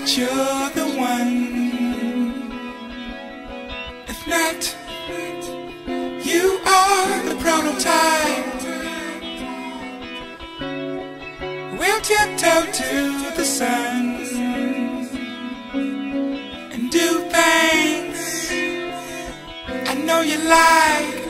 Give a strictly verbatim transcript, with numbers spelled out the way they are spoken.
that you're the one. If not, you are the prototype. We'll tiptoe to the sun and do things I know you like.